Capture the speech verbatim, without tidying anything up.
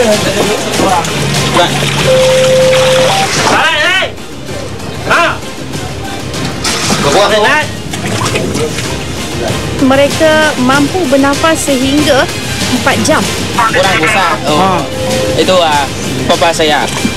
Mereka mampu bernafas sehingga empat jam. Kurang besar. Oh. Itu ah, papa saya.